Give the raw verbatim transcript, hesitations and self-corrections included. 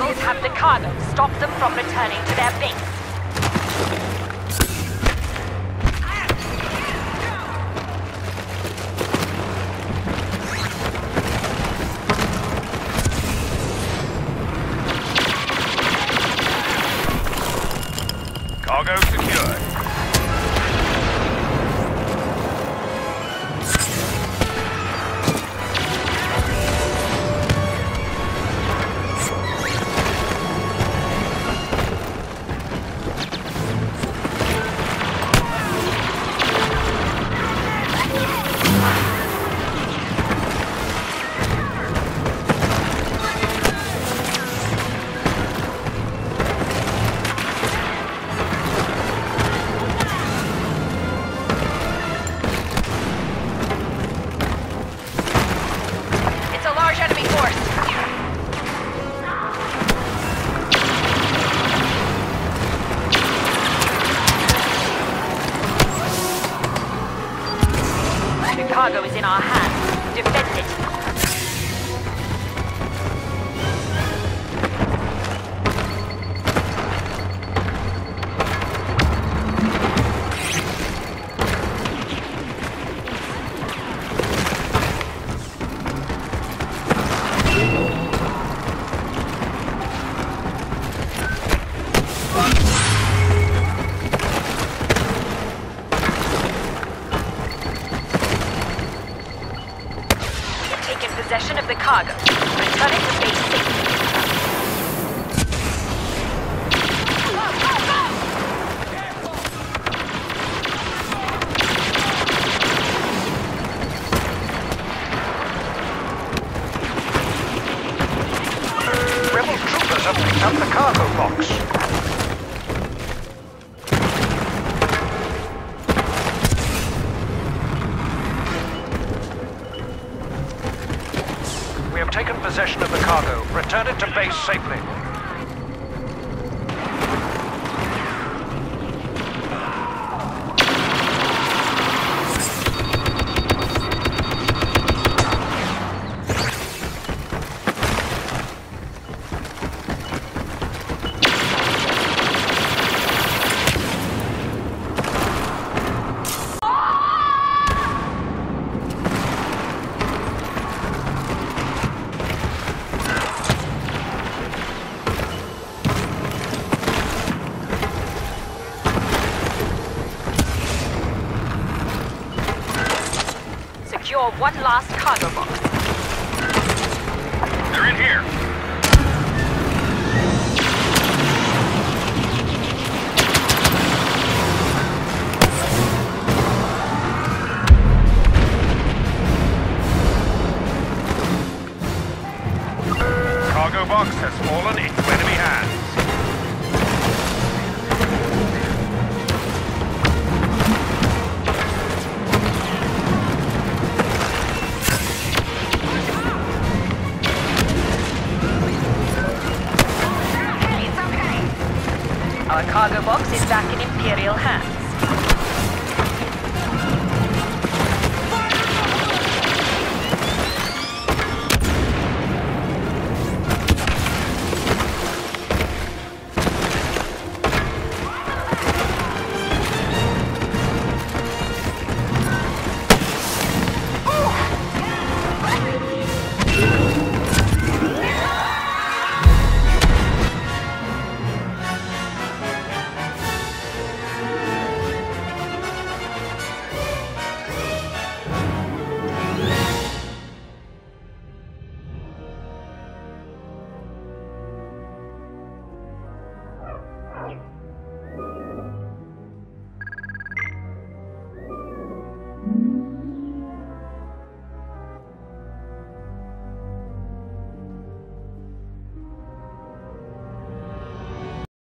Imperials have the cargo. Stop them from returning to their base. Cargo secured. Cargo is in our hands. Defend it. Possession of the cargo. Return it to base safely. Rebel troopers have picked up the cargo box. We have taken possession of the cargo. Return it to base safely. Secure one last cargo box. They're in here. Cargo box has fallen into enemy hands. Our cargo box is back in Imperial hands.